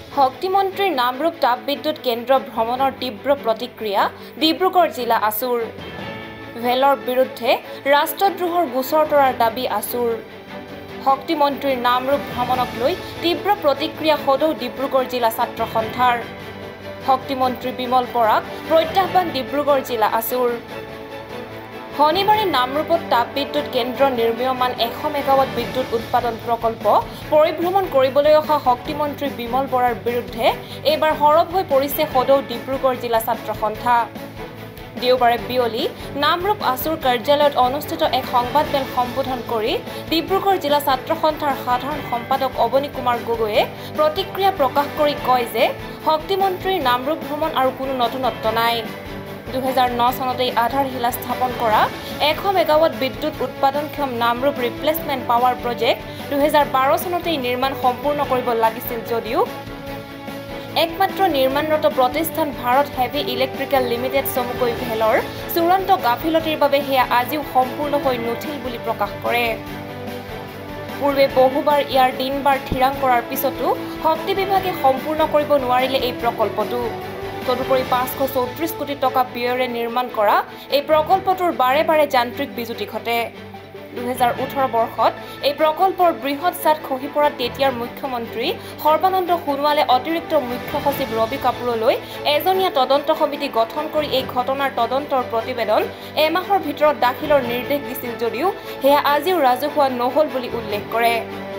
শক্তিমন্ত্ৰীৰ নামৰূপ তাপবিদ্যুৎ কেন্দ্ৰ ভ্ৰমণৰ তীব্ৰ প্ৰতিক্ৰিয়া ডিব্ৰুগড় জিলা আছুৰ। ভেলৰ বিৰুদ্ধে ৰাষ্ট্ৰদ্ৰোহৰ গোচৰ তৰাৰ দাবী আছুৰ। শক্তিমন্ত্ৰীৰ নামৰূপ ভ্ৰমণক লৈ তীব্ৰ প্ৰতিক্ৰিয়া সদৌ ডিব্ৰুগড় জিলা ছাত্ৰ সন্থাৰ। শক্তিমন্ত্ৰী বিমল বৰাক প্ৰত্যাহ্বান ডিব্ৰুগড় জিলা আছুৰ। শনিবাৰে নামৰূপত তাপবিদ্যুৎ কেন্দ্ৰ নিৰ্মীয়মান 100 মেগাৱাট বিদ্যুৎ উৎপাদন প্ৰকল্প পৰিভ্ৰমণ কৰিবলৈ অহা শক্তিমন্ত্ৰী বিমল বৰাৰ বিৰুদ্ধে এইবাৰ সৰব হৈ পৰিছে সদৌ ডিব্ৰুগড় জিলা ছাত্ৰ সন্থা। দেওবাৰে বিয়লি নামৰূপ আছুৰ কাৰ্যালয়ত অনুষ্ঠিত এক সংবাদমেল সম্বোধন কৰি ডিব্ৰুগড় জিলা ছাত্ৰ সন্থাৰ সাধাৰণ সম্পাদক অৱনী কুমাৰ গগৈয়ে প্ৰতিক্ৰিয়া প্ৰকাশ কৰি কয় যে শক্তিমন্ত্ৰীৰ নামৰূপ ভ্ৰমণ আৰু কোনো নতুনত্ব নাই। 2009 চনতেই আধাৰশিলা স্থাপন কৰা 100 মেগাৱাট বিদ্যুৎ উৎপাদনক্ষম নামৰূপ ৰিপ্লেচমেণ্ট পাৱাৰ প্ৰজেক্ট 2012 চনতেই নিৰ্মাণ সম্পূৰ্ণ কৰিব লাগিছিল যদিও একমাত্ৰ নিৰ্মাণৰত প্ৰতিষ্ঠান ভাৰত হেভি ইলেক্ট্ৰিকেল লিমিটেড চমুকৈ ভেলৰ চূড়ান্ত গাফিলতিৰ বাবে সেয়া আজিও সম্পূৰ্ণ হৈ নুঠিল বুলি প্ৰকাশ কৰে। পূৰ্বে বহুবাৰ ইয়াৰ দিনবাৰ থিৰাং কৰাৰ পিছতো শক্তি বিভাগে সম্পূৰ্ণ কৰিব নোৱাৰিলে এই প্ৰকল্পটো। তদুপৰি 534 কোটি টকা ব্যয়েৰে নিৰ্মাণ কৰা এই প্ৰকল্পটোৰ বাৰে বাৰে যান্ত্ৰিক বিজুতি ঘটে। 2018 বৰ্ষত এই প্ৰকল্পৰ বৃহৎ ছাদ খহি পৰা তেতিয়াৰ মুখ্যমন্ত্ৰী সৰ্বানন্দ সোণোৱালে অতিৰিক্ত মুখ্য সচিব ৰবি কাপুৰলৈ এজনীয়া তদন্ত সমিতি গঠন কৰি এই ঘটনাৰ তদন্তৰ প্ৰতিবেদন এমাহৰ ভিতৰত দাখিলৰ নিৰ্দেশ দিছিল যদিও সেয়া আজিও ৰাজহুৱা নহল বুলি উল্লেখ কৰে।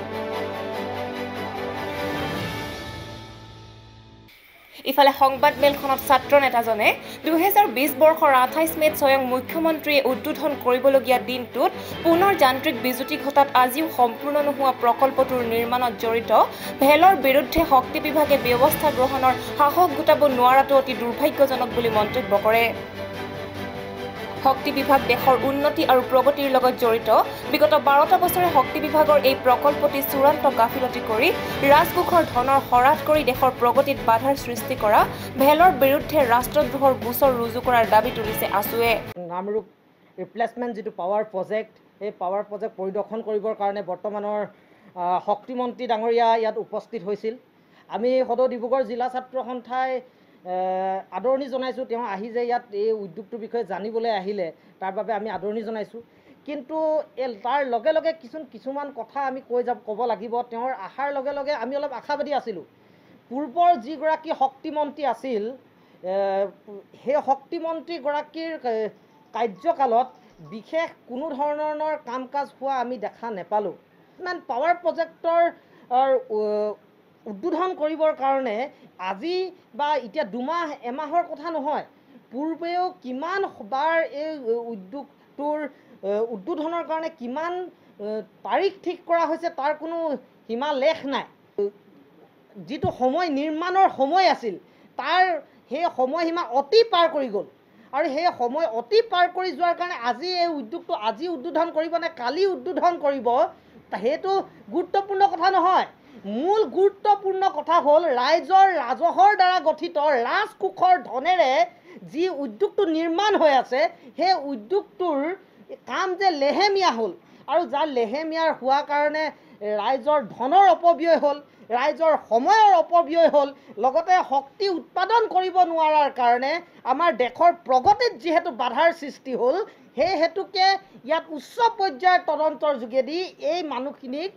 ইফালে সংবাদমেলখনত ছাত্ৰ নেতাজনে 2020 বৰ্ষৰ 28 মেত স্বয়ং মুখ্যমন্ত্ৰীয়ে উদ্বোধন কৰিবলগীয়া দিনটোত পুনৰ যান্ত্ৰিক বিজুতি ঘটাত আজিও সম্পূৰ্ণ নোহোৱা প্ৰকল্পটোৰ নিৰ্মাণত জড়িত ভেলৰ বিৰুদ্ধে শক্তি বিভাগে ব্যৱস্থা গ্ৰহণৰ সাহস গোটাব নোৱাৰাটো অতি দুৰ্ভাগ্যজনক বুলি মন্তব্য কৰে। শক্তি বিভাগ দেশৰ উন্নতি আৰু প্ৰগতিৰ লগত জড়িত বিগত 12টা বছৰে শক্তি বিভাগৰ এই প্ৰকল্পটি চূড়ান্ত গাফিলতি কৰি ৰাজকোষৰ ধনৰ হৰাট কৰি দেশৰ প্ৰগতিত বাধাৰ সৃষ্টি কৰা ভেলৰ বিৰুদ্ধে ৰাষ্ট্ৰদ্ৰোহৰ গোচৰ ৰুজু কৰাৰ দাবী তুলিছে আছুৱে। নামৰূপ ৰিপ্লেচমেণ্ট যিটো পাৱাৰ প্ৰজেক্ট এই পাৱাৰ প্ৰজেক্ট পৰিদৰ্শন কৰিবৰ কাৰণে বৰ্তমানৰ শক্তিমন্ত্ৰী ডাঙৰীয়া ইয়াত উপস্থিত হৈছিল। আমি সদৌ ডিব্ৰুগড় জিলা ছাত্ৰ সন্থাই আদৰণি জনাইছোঁ। তেওঁ আহি যে ইয়াত এই উদ্যোগটোৰ বিষয়ে জানিবলৈ আহিলে তাৰ বাবে আমি আদৰণি জনাইছোঁ। কিন্তু তাৰ লগে লগে কিছুমান কথা আমি ক'ব লাগিব। তেওঁৰ আহাৰ লগে লগে আমি অলপ আশাবাদী আছিলোঁ। পূৰ্বৰ যিগৰাকী শক্তিমন্ত্ৰী আছিল সেই শক্তিমন্ত্ৰীগৰাকীৰ কাৰ্যকালত বিশেষ কোনো ধৰণৰ কাম কাজ হোৱা আমি দেখা নাপালোঁ। পাৱাৰ প্ৰজেক্টৰ উদ্বোধন কৰিবৰ কাৰণে আজি বা এতিয়া এমাহৰ কথা নহয়, পূৰ্বেও কিমান বাৰ এই উদ্যোগটোৰ উদ্বোধনৰ কাৰণে কিমান তাৰিখ ঠিক কৰা হৈছে তাৰ কোনো সীমালেখ নাই। যিটো সময় নিৰ্মাণৰ সময় আছিল তাৰ সেই সময়সীমা অতি পাৰ কৰি গ'ল আৰু সেই সময় অতি পাৰ কৰি যোৱাৰ কাৰণে আজি এই উদ্যোগটো আজি উদ্বোধন কৰিব নে কালি উদ্বোধন কৰিব সেইটো গুৰুত্বপূৰ্ণ কথা নহয়। মূল গুৰুত্বপূৰ্ণ কথা হ'ল ৰাইজৰ ৰাজহৰ দ্বাৰা গঠিত ৰাজকোষৰ ধনেৰে যি উদ্যোগটো নিৰ্মাণ হৈ আছে সেই উদ্যোগটোৰ কাম যে লেহেমীয়া হ'ল আৰু যাৰ লেহেমীয়াৰ হোৱাৰ কাৰণে ৰাইজৰ ধনৰ অপব্যয় হ'ল, ৰাইজৰ সময়ৰ অপব্যয় হ'ল, লগতে শক্তি উৎপাদন কৰিব নোৱাৰাৰ কাৰণে আমাৰ দেশৰ প্ৰগতিত যিহেতু বাধাৰ সৃষ্টি হ'ল সেই হেতুকে ইয়াত উচ্চ পৰ্যায়ৰ তদন্তৰ যোগেদি এই মানুহখিনিক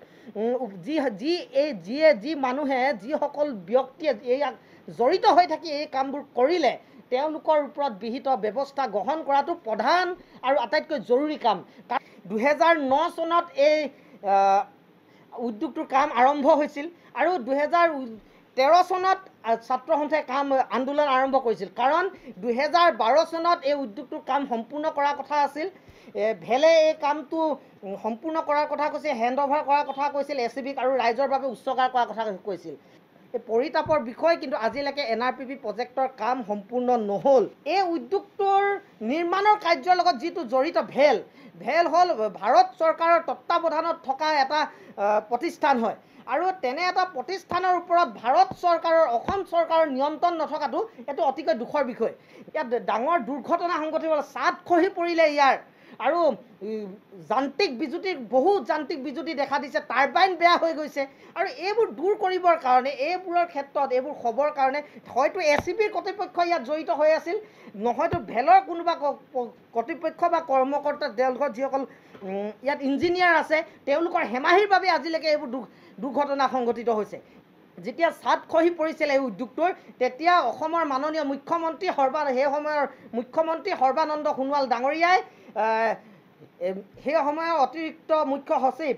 যিসকল ব্যক্তিয়ে ইয়াত জড়িত হৈ থাকি এই কামবোৰ কৰিলে তেওঁলোকৰ ওপৰত বিহিত ব্যৱস্থা গ্ৰহণ কৰাটো প্ৰধান আৰু আটাইতকৈ জৰুৰী কাম। 2009 চনত এই উদ্যোগটোৰ কাম আৰম্ভ হৈছিল আৰু 2013 চনত ছাত্ৰ সন্থাই আন্দোলন আৰম্ভ কৰিছিল। কাৰণ 2012 চনত এই উদ্যোগটোৰ কাম সম্পূৰ্ণ কৰাৰ কথা আছিল। ভেলে এই কামটো সম্পূৰ্ণ কৰাৰ কথা কৈছিল, হেণ্ড অভাৰ কৰাৰ কথা কৈছিল এচিবিক আৰু ৰাইজৰ বাবে উৎসৰ্গা কৰাৰ কথা কৈছিল। এই পৰিতাপৰ বিষয় কিন্তু আজিলৈকে NRPP প্ৰজেক্টৰ কাম সম্পূৰ্ণ নহ'ল। এই উদ্যোগটোৰ নিৰ্মাণৰ কাৰ্যৰ লগত যিটো জড়িত ভেল হ'ল ভাৰত চৰকাৰৰ তত্ত্বাৱধানত থকা এটা প্ৰতিষ্ঠান হয় আৰু তেনে এটা প্ৰতিষ্ঠানৰ ওপৰত ভাৰত চৰকাৰৰ অসম চৰকাৰৰ নিয়ন্ত্ৰণ নথকাটো এইটো অতিকৈ দুখৰ বিষয়। ইয়াত ডাঙৰ দুৰ্ঘটনা সংঘটিত হ'ল, ছাদ খহি পৰিলে ইয়াৰ আৰু যান্ত্ৰিক বিজুতি বহু যান্ত্ৰিক বিজুতি দেখা দিছে, টাৰবাইন বেয়া হৈ গৈছে। আৰু এইবোৰ দূৰ কৰিবৰ কাৰণে, এইবোৰৰ ক্ষেত্ৰত এইবোৰ হ'বৰ কাৰণে হয়তো ACBৰ কৰ্তৃপক্ষ ইয়াত জড়িত হৈ আছিল, নহয়তো ভেলৰ কোনোবা কৰ্তৃপক্ষ বা কৰ্মকৰ্তা তেওঁলোকৰ যিসকল ইয়াত ইঞ্জিনিয়াৰ আছে তেওঁলোকৰ হেমাহিৰ বাবে আজিলৈকে এইবোৰ দুৰ্ঘটনা সংঘটিত হৈছে। যেতিয়া ছাদ খহি পৰিছিল এই উদ্যোগটোৰ, তেতিয়া অসমৰ মাননীয় মুখ্যমন্ত্ৰী সেই সময়ৰ মুখ্যমন্ত্ৰী সৰ্বানন্দ সোণোৱাল ডাঙৰীয়াই সেই সময়ৰ অতিৰিক্ত মুখ্য সচিব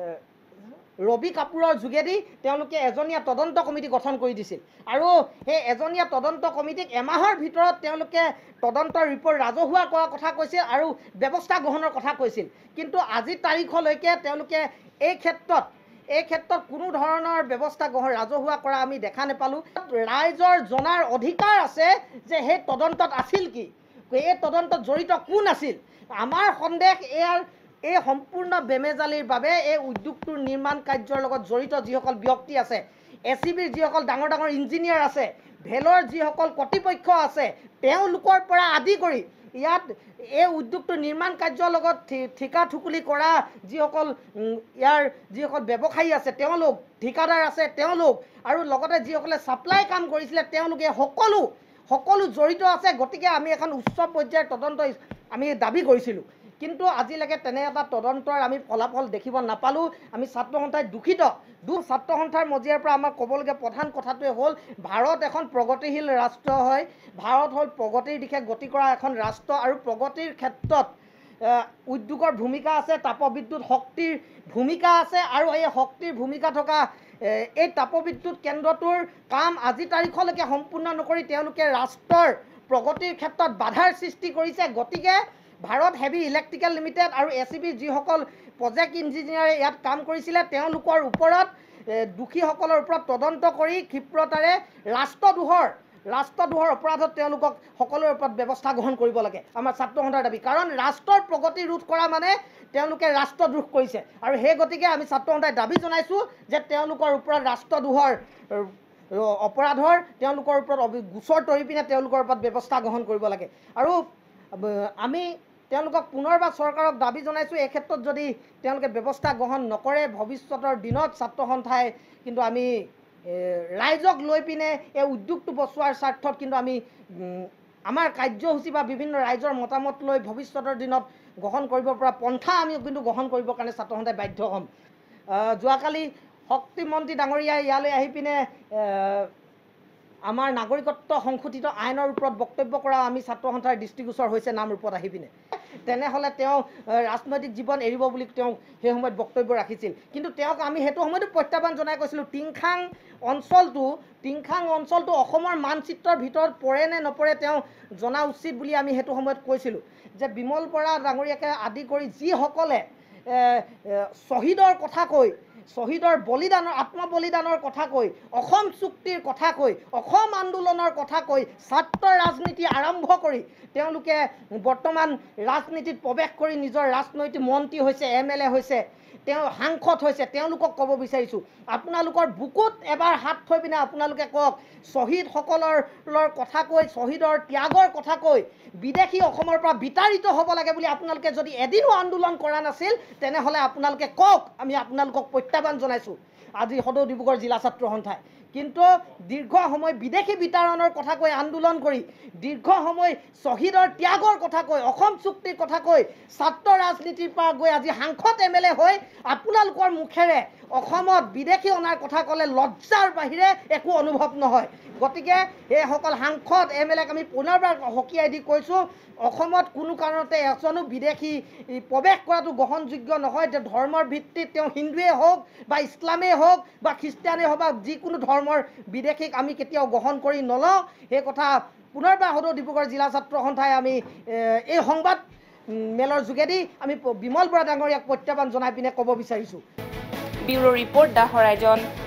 ৰবি কাপুৰৰ যোগেদি তেওঁলোকে এজনীয়া তদন্ত কমিটি গঠন কৰি দিছিল। আৰু সেই এজনীয়া তদন্ত কমিটিক এমাহৰ ভিতৰত তেওঁলোকে তদন্তৰ ৰিপৰ্ট ৰাজহুৱা কৰাৰ কথা কৈছিল আৰু ব্যৱস্থা গ্ৰহণৰ কথা কৈছিল। কিন্তু আজি তাৰিখলৈকে তেওঁলোকে এই ক্ষেত্ৰত কোনো ধৰণৰ ব্যৱস্থা গ্ৰহণ ৰাজহুৱা কৰা আমি দেখা নাপালোঁ। ৰাইজৰ জনাৰ অধিকাৰ আছে যে সেই তদন্তত আছিল কি, এই তদন্তত জড়িত কোন আছিল। আমাৰ সন্দেহ এই সম্পূৰ্ণ বেমেজালিৰ বাবে এই উদ্যোগটোৰ নিৰ্মাণ কাৰ্যৰ লগত জড়িত যিসকল ব্যক্তি আছে, ACBৰ যিসকল ডাঙৰ ডাঙৰ ইঞ্জিনিয়াৰ আছে, ভেলৰ যিসকল কৰ্তৃপক্ষ আছে, তেওঁলোকৰ পৰা আদি কৰি ইয়াত এই উদ্যোগটোৰ নিৰ্মাণ কাৰ্যৰ লগত ঠিকা ঠুকুলি কৰা যিসকল ব্যৱসায়ী আছে তেওঁলোক, ঠিকাদাৰ আছে তেওঁলোক, আৰু লগতে যিসকলে ছাপ্লাই কাম কৰিছিলে তেওঁলোকে সকলো জড়িত আছে। গতিকে আমি এখন উচ্চ পৰ্যায়ৰ তদন্ত আমি দাবী কৰিছিলোঁ, কিন্তু আজিলৈকে তেনে এটা তদন্তৰ আমি ফলাফল দেখিব নাপালোঁ। আমি ছাত্ৰ সন্থাই দুখিত। ছাত্ৰ সন্থাৰ মজিয়াৰ পৰা আমাৰ ক'বলগীয়া প্ৰধান কথাটোৱে হ'ল, ভাৰত এখন প্ৰগতিশীল ৰাষ্ট্ৰ হয়, ভাৰত হ'ল প্ৰগতিৰ দিশে গতি কৰা এখন ৰাষ্ট্ৰ, আৰু প্ৰগতিৰ ক্ষেত্ৰত উদ্যোগৰ ভূমিকা আছে, তাপবিদ্যুৎ শক্তিৰ ভূমিকা আছে। আৰু এই শক্তিৰ ভূমিকা থকা এই তাপবিদ্যুৎ কেন্দ্ৰটোৰ কাম আজি তাৰিখলৈকে সম্পূৰ্ণ নকৰি তেওঁলোকে ৰাষ্ট্ৰৰ প্ৰগতিৰ ক্ষেত্ৰত বাধাৰ সৃষ্টি কৰিছে। গতিকে ভাৰত হেভি ইলেক্ট্ৰিকেল লিমিটেড আৰু ACBৰ যিসকল প্ৰজেক্ট ইঞ্জিনিয়াৰে ইয়াত কাম কৰিছিলে তেওঁলোকৰ ওপৰত দোষীসকলৰ ওপৰত তদন্ত কৰি ক্ষিপ্ৰতাৰে ৰাষ্ট্ৰদ্ৰোহৰ অপৰাধত তেওঁলোকক সকলোৰে ওপৰত ব্যৱস্থা গ্ৰহণ কৰিব লাগে আমাৰ ছাত্ৰ সন্থাৰ দাবী। কাৰণ ৰাষ্ট্ৰৰ প্ৰগতি ৰোধ কৰা মানে তেওঁলোকে ৰাষ্ট্ৰদ্ৰোহ কৰিছে, আৰু সেই গতিকে আমি ছাত্ৰ সন্থাই দাবী জনাইছোঁ যে তেওঁলোকৰ ওপৰত ৰাষ্ট্ৰদ্ৰোহৰ অপৰাধৰ তেওঁলোকৰ ওপৰত গোচৰ তৰি পিনে তেওঁলোকৰ ওপৰত ব্যৱস্থা গ্ৰহণ কৰিব লাগে। আৰু আমি তেওঁলোকক পুনৰবাৰ চৰকাৰক দাবী জনাইছোঁ, এই ক্ষেত্ৰত যদি তেওঁলোকে ব্যৱস্থা গ্ৰহণ নকৰে ভৱিষ্যতৰ দিনত ছাত্ৰ সন্থাই কিন্তু আমি ৰাইজক লৈ পিনে এই উদ্যোগটো বচোৱাৰ স্বাৰ্থত কিন্তু আমি আমাৰ কাৰ্যসূচী বা বিভিন্ন ৰাইজৰ মতামত লৈ ভৱিষ্যতৰ দিনত গ্ৰহণ কৰিব পৰা পন্থা আমি কিন্তু গ্ৰহণ কৰিবৰ কাৰণে ছাত্ৰ সন্থাই বাধ্য হ'ম। যোৱাকালি শক্তিমন্ত্ৰী ডাঙৰীয়াই ইয়ালৈ আহি পিনে আমাৰ নাগৰিকত্ব সংশোধিত আইনৰ ওপৰত বক্তব্য কৰা আমি ছাত্ৰ সন্থাৰ দৃষ্টিগোচৰ হৈছে নামৰূপত আহি পিনে। তেনেহ'লে তেওঁ ৰাজনৈতিক জীৱন এৰিব বুলি তেওঁ সেই সময়ত বক্তব্য ৰাখিছিল, কিন্তু তেওঁক আমি সেইটো সময়তো প্ৰত্যাহ্বান জনাই কৈছিলোঁ টিংখাং অঞ্চলটো অসমৰ মানচিত্ৰৰ ভিতৰত পৰে নে নপৰে তেওঁ জনা উচিত বুলি আমি সেইটো সময়ত কৈছিলোঁ যে বিমল বৰা ডাঙৰীয়াকে আদি কৰি যিসকলে শ্বহীদৰ কথা কৈ, শ্বহীদৰ বলিদানৰ আত্মবলিদানৰ কথা কৈ, অসম চুক্তিৰ কথা কৈ, অসম আন্দোলনৰ কথা কৈ ছাত্ৰ ৰাজনীতি আৰম্ভ কৰি তেওঁলোকে বৰ্তমান ৰাজনীতিত প্ৰৱেশ কৰি নিজৰ ৰাজনৈতিক মন্ত্ৰী হৈছে, MLA হৈছে, তেওঁ সাংসদ হৈছে, তেওঁলোকক ক'ব বিচাৰিছোঁ আপোনালোকৰ বুকুত এবাৰ হাত থৈ পিনে আপোনালোকে কওক শ্বহীদসকলৰ কথা কৈ, শ্বহীদৰ ত্যাগৰ কথা কৈ বিদেশী অসমৰ পৰা বিতাড়িত হ'ব লাগে বুলি আপোনালোকে যদি এদিনো আন্দোলন কৰা নাছিল তেনেহ'লে আপোনালোকে কওক, আমি আপোনালোকক প্ৰত্যাহ্বান জনাইছোঁ আজি সদৌ ডিব্ৰুগড় জিলা ছাত্ৰ সন্থাই। কিন্তু দীৰ্ঘ সময় বিদেশী বিতৰণৰ কথা কৈ আন্দোলন কৰি, দীৰ্ঘ সময় শ্বহীদৰ ত্যাগৰ কথা কৈ, অসম চুক্তিৰ কথা কৈ ছাত্ৰ ৰাজনীতিৰ পৰা গৈ আজি সাংসদ MLA হৈ আপোনালোকৰ মুখেৰে অসমত বিদেশী অনাৰ কথা ক'লে লজ্জাৰ বাহিৰে একো অনুভৱ নহয়। গতিকে এইসকল সাংসদ MLAক আমি পুনৰবাৰ সকীয়াই দি কৈছোঁ অসমত কোনো কাৰণতে এজনো বিদেশী প্ৰৱেশ কৰাটো গ্ৰহণযোগ্য নহয়। যে ধৰ্মৰ ভিত্তিত তেওঁ হিন্দুৱে হওক বা ইছলামেই হওক বা খ্ৰীষ্টিয়ানেই হওক বা যিকোনো ধৰ্মৰ বিদেশীক আমি কেতিয়াও গ্ৰহণ কৰি নলওঁ। সেই কথা পুনৰবাৰ সদৌ ডিব্ৰুগড় জিলা ছাত্ৰ সন্থাই আমি এই সংবাদ মেলৰ যোগেদি আমি বিমল বৰা ডাঙৰীয়াক প্ৰত্যাহ্বান জনাই পিনে ক'ব বিচাৰিছোঁ। Bureau report the horizon.